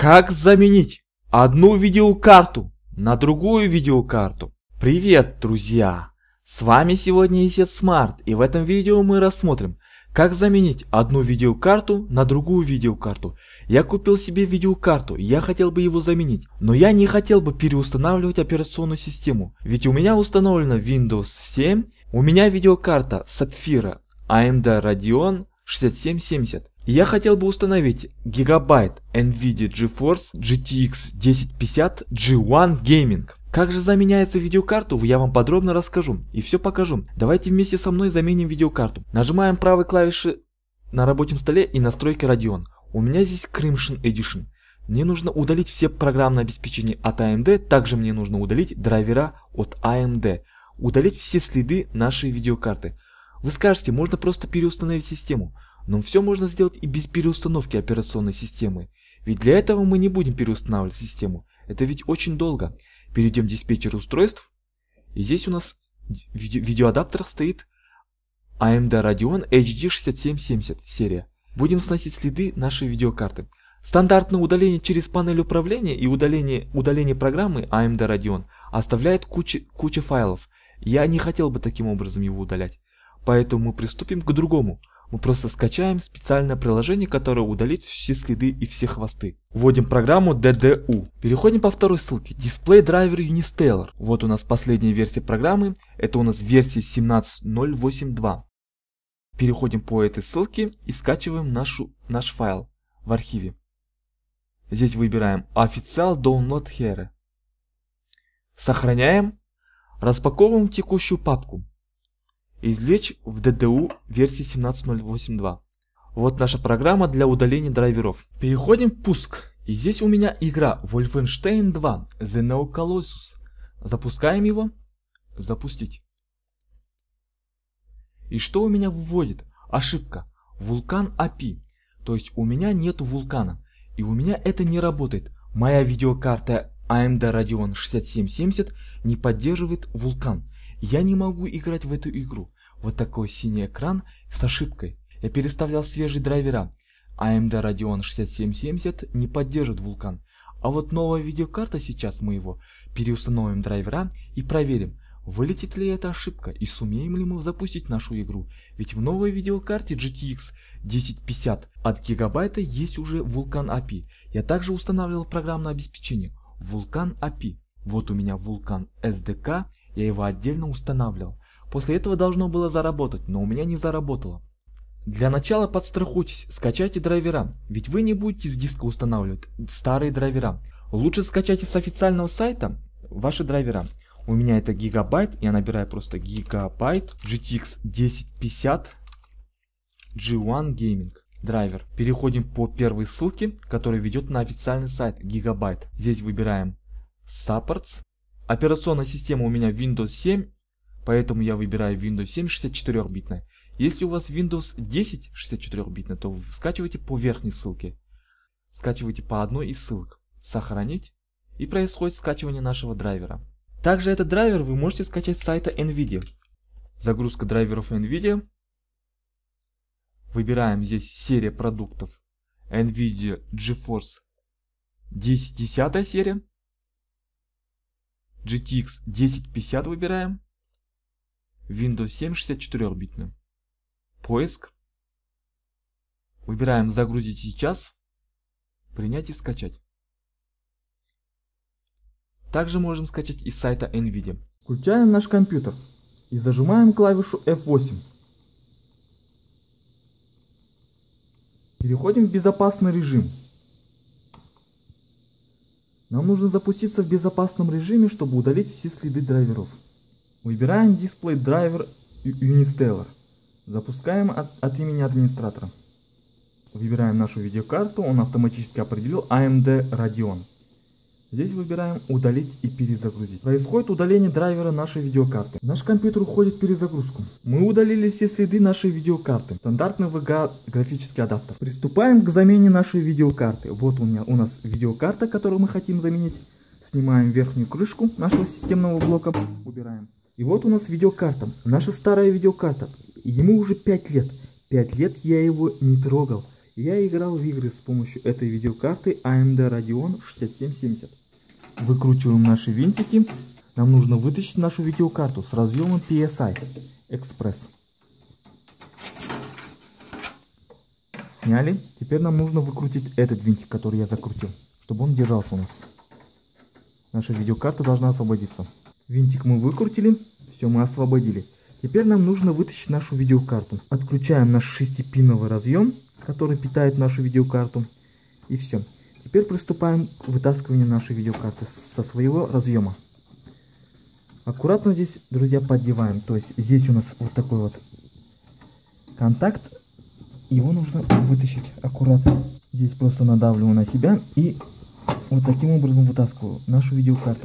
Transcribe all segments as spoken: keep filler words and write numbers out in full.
Как заменить одну видеокарту на другую видеокарту? Привет, друзья! С вами сегодня EasySmart, и в этом видео мы рассмотрим, как заменить одну видеокарту на другую видеокарту. Я купил себе видеокарту, я хотел бы его заменить, но я не хотел бы переустанавливать операционную систему, ведь у меня установлена Windows семь, у меня видеокарта Sapphire эй эм ди Radeon шестьдесят семь семьдесят. И я хотел бы установить Gigabyte NVIDIA GeForce джи ти экс десять пятьдесят джи один Gaming. Как же заменяется видеокарту, я вам подробно расскажу и все покажу. Давайте вместе со мной заменим видеокарту. Нажимаем правой клавиши на рабочем столе и настройки Radeon. У меня здесь Crimson Edition. Мне нужно удалить все программные обеспечения от эй эм ди, также мне нужно удалить драйвера от эй эм ди. Удалить все следы нашей видеокарты. Вы скажете, можно просто переустановить систему. Но все можно сделать и без переустановки операционной системы. Ведь для этого мы не будем переустанавливать систему. Это ведь очень долго. Перейдем в диспетчер устройств. И здесь у нас в видеоадаптер стоит эй эм ди Radeon эйч ди шестьдесят семь семьдесят серия. Будем сносить следы нашей видеокарты. Стандартное удаление через панель управления и удаление, удаление программы эй эм ди Radeon оставляет кучу, кучу файлов. Я не хотел бы таким образом его удалять. Поэтому мы приступим к другому. Мы просто скачаем специальное приложение, которое удалит все следы и все хвосты. Вводим программу ди ди ю. Переходим по второй ссылке. Display Driver Unistellar. Вот у нас последняя версия программы. Это у нас версия семнадцать ноль восемь два. Переходим по этой ссылке и скачиваем нашу, наш файл в архиве. Здесь выбираем Official Download Here. Сохраняем. Распаковываем текущую папку. Извлечь в ди ди ю версии семнадцать ноль восемь два. Вот наша программа для удаления драйверов. Переходим в пуск. И здесь у меня игра Wolfenstein два The New Colossus. Запускаем его. Запустить. И что у меня выводит? Ошибка. Вулкан эй пи. То есть у меня нету вулкана. И у меня это не работает. Моя видеокарта эй эм ди Radeon шестьдесят семь семьдесят не поддерживает вулкан. Я не могу играть в эту игру. Вот такой синий экран с ошибкой. Я переставлял свежие драйвера. эй эм ди Radeon шестьдесят семь семьдесят не поддержит вулкан. А вот новая видеокарта, сейчас мы его переустановим драйвера и проверим, вылетит ли эта ошибка и сумеем ли мы запустить нашу игру. Ведь в новой видеокарте джи ти экс десять пятьдесят от Gigabyte есть уже вулкан эй пи. Я также устанавливал программное обеспечение вулкан эй пи. Вот у меня вулкан эс ди кей. Я его отдельно устанавливал. После этого должно было заработать, но у меня не заработало. Для начала подстрахуйтесь, скачайте драйвера, ведь вы не будете с диска устанавливать старые драйвера. Лучше скачайте с официального сайта ваши драйвера. У меня это Gigabyte, я набираю просто Gigabyte джи ти экс десять пятьдесят джи один Gaming драйвер. Переходим по первой ссылке, которая ведет на официальный сайт Gigabyte. Здесь выбираем Supports. Операционная система у меня Windows семь, поэтому я выбираю Windows семь шестьдесят четыре битная. Если у вас Windows десять шестьдесят четыре битная, то вы скачивайте по верхней ссылке. Скачивайте по одной из ссылок. Сохранить. И происходит скачивание нашего драйвера. Также этот драйвер вы можете скачать с сайта NVIDIA. Загрузка драйверов NVIDIA. Выбираем здесь серия продуктов NVIDIA GeForce десять десять серия. джи ти экс десять пятьдесят выбираем. Windows семь шестьдесят четыре битная. Поиск. Выбираем загрузить сейчас. Принять и скачать. Также можем скачать из сайта NVIDIA. Включаем наш компьютер и зажимаем клавишу эф восемь. Переходим в безопасный режим. Нам нужно запуститься в безопасном режиме, чтобы удалить все следы драйверов. Выбираем Display Driver Unistellar. Запускаем от, от имени администратора. Выбираем нашу видеокарту, он автоматически определил эй эм ди Radeon. Здесь выбираем удалить и перезагрузить. Происходит удаление драйвера нашей видеокарты. Наш компьютер уходит в перезагрузку. Мы удалили все следы нашей видеокарты. Стандартный ви джи эй графический адаптер. Приступаем к замене нашей видеокарты. Вот у меня у нас видеокарта, которую мы хотим заменить. Снимаем верхнюю крышку нашего системного блока. Убираем. И вот у нас видеокарта. Наша старая видеокарта. Ему уже пять лет. пять лет я его не трогал. Я играл в игры с помощью этой видеокарты эй эм ди Radeon шестьдесят семь семьдесят. Выкручиваем наши винтики. Нам нужно вытащить нашу видеокарту с разъемом пи эс ай Express. Сняли. Теперь нам нужно выкрутить этот винтик, который я закрутил, чтобы он держался у нас. Наша видеокарта должна освободиться. Винтик мы выкрутили. Все, мы освободили. Теперь нам нужно вытащить нашу видеокарту. Отключаем наш шестипиновый разъем, который питает нашу видеокарту. И все. Теперь приступаем к вытаскиванию нашей видеокарты со своего разъема. Аккуратно здесь, друзья, поддеваем. То есть здесь у нас вот такой вот контакт. Его нужно вытащить аккуратно. Здесь просто надавливаю на себя и вот таким образом вытаскиваю нашу видеокарту.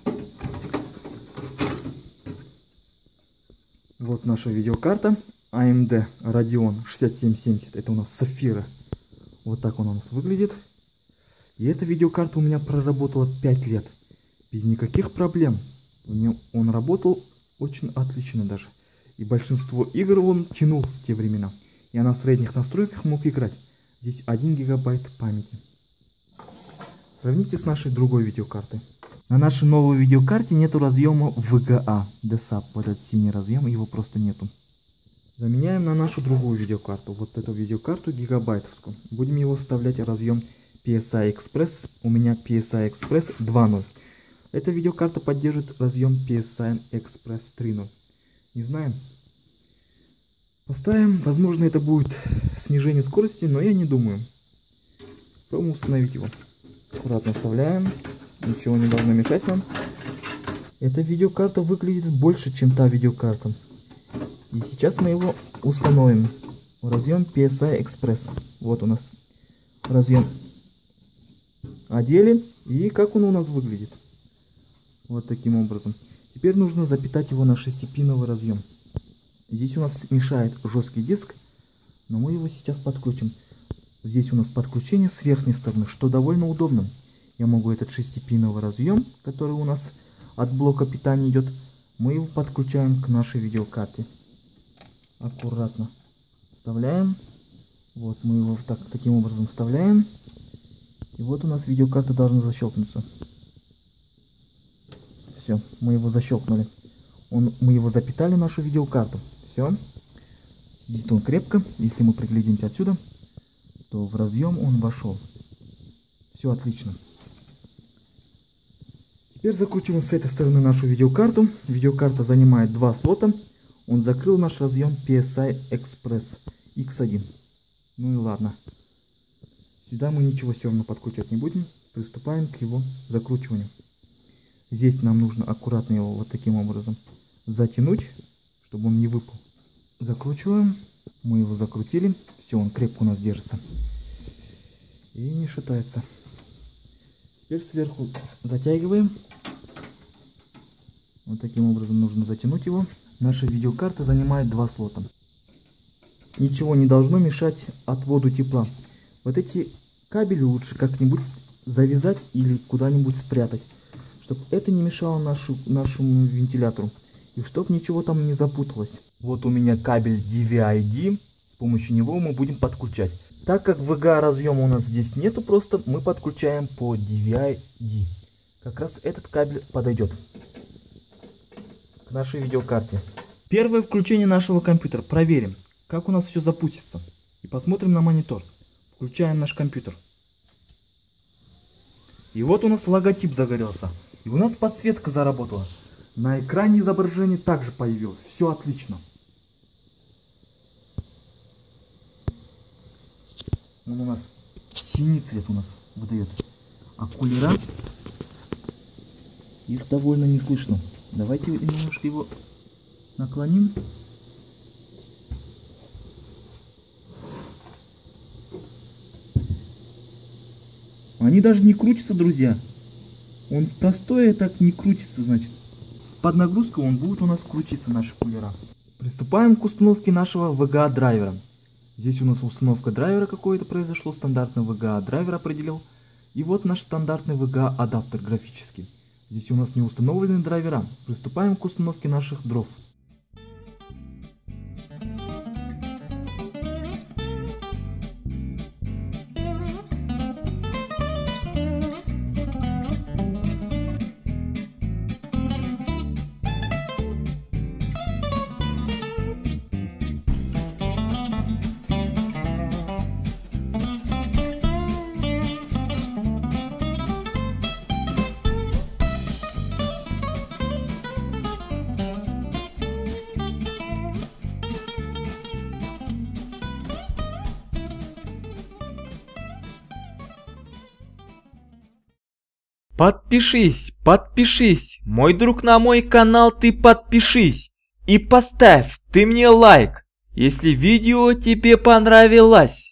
Вот наша видеокарта эй эм ди Radeon шестьдесят семь семьдесят. Это у нас сапфира. Вот так он у нас выглядит. И эта видеокарта у меня проработала пять лет. Без никаких проблем. У нее он работал очень отлично даже. И большинство игр он тянул в те времена. Я на средних настройках мог играть. Здесь один гигабайт памяти. Сравните с нашей другой видеокартой. На нашей новой видеокарте нету разъема ви джи эй. ди сап. Вот этот синий разъем, его просто нету. Заменяем на нашу другую видеокарту. Вот эту видеокарту гигабайтовскую. Будем его вставлять в разъем пи эс ай Express. У меня пи эс ай Express два ноль. Эта видеокарта поддерживает разъем пи эс ай Express три ноль. Не знаем. Поставим. Возможно, это будет снижение скорости, но я не думаю. Пробуем установить его. Аккуратно вставляем. Ничего не должно мешать нам. Эта видеокарта выглядит больше, чем та видеокарта. И сейчас мы его установим в разъем пи эс ай Express. Вот у нас разъем. Одели. И как он у нас выглядит. Вот таким образом. Теперь нужно запитать его на шестипиновый разъем. Здесь у нас мешает жесткий диск, но мы его сейчас подключим. Здесь у нас подключение с верхней стороны, что довольно удобно. Я могу этот шестипиновый разъем, который у нас от блока питания идет, мы его подключаем к нашей видеокарте. Аккуратно вставляем. Вот мы его так, таким образом вставляем. И вот у нас видеокарта должна защелкнуться. Все, мы его защелкнули. Он, мы его запитали, нашу видеокарту. Все. Сидит он крепко. Если мы приглядимся отсюда, то в разъем он вошел. Все отлично. Теперь закручиваем с этой стороны нашу видеокарту. Видеокарта занимает два слота. Он закрыл наш разъем пи эс ай Express икс один. Ну и ладно. Сюда мы ничего все равно подключать не будем. Приступаем к его закручиванию. Здесь нам нужно аккуратно его вот таким образом затянуть, чтобы он не выпал. Закручиваем. Мы его закрутили. Все, он крепко у нас держится. И не шатается. Теперь сверху затягиваем. Вот таким образом нужно затянуть его. Наша видеокарта занимает два слота. Ничего не должно мешать отводу тепла. Вот эти кабели лучше как-нибудь завязать или куда-нибудь спрятать, чтобы это не мешало нашу, нашему вентилятору. И чтобы ничего там не запуталось. Вот у меня кабель ди ви ай ди. С помощью него мы будем подключать. Так как ви джи эй разъема у нас здесь нету, просто мы подключаем по ди ви ай ди. Как раз этот кабель подойдет к нашей видеокарте. Первое включение нашего компьютера. Проверим, как у нас все запустится. И посмотрим на монитор. Включаем наш компьютер. И вот у нас логотип загорелся. И у нас подсветка заработала. На экране изображение также появилось. Все отлично. Он у нас синий цвет у нас выдает. А кулера, их довольно не слышно. Давайте немножко его наклоним. Они даже не крутятся, друзья. Он простое так не крутится, значит. Под нагрузкой он будет у нас крутиться, наши кулера. Приступаем к установке нашего ви джи эй драйвера. Здесь у нас установка драйвера какое-то произошло. Стандартный ви джи эй драйвер определил. И вот наш стандартный ви джи эй адаптер графический. Здесь у нас не установлены драйвера. Приступаем к установке наших дров. Подпишись, подпишись, мой друг, на мой канал ты подпишись. И поставь ты мне лайк, если видео тебе понравилось.